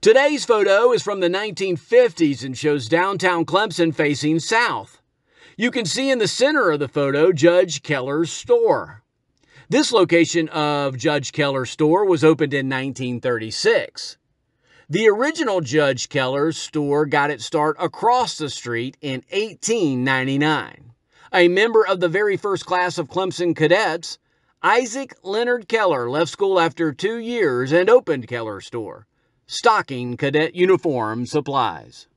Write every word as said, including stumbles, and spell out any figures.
Today's photo is from the nineteen fifties and shows downtown Clemson facing south. You can see in the center of the photo Judge Keller's store. This location of Judge Keller's store was opened in nineteen thirty-six. The original Judge Keller's store got its start across the street in eighteen ninety-nine. A member of the very first class of Clemson cadets, Isaac Leonard Keller left school after two years and opened Keller's store, stocking cadet uniform supplies.